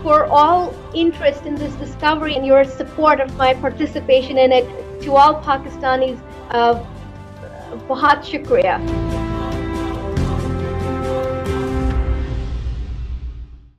for all interest in this discovery and your support of my participation in it. To all Pakistanis, Bahut Shukriya.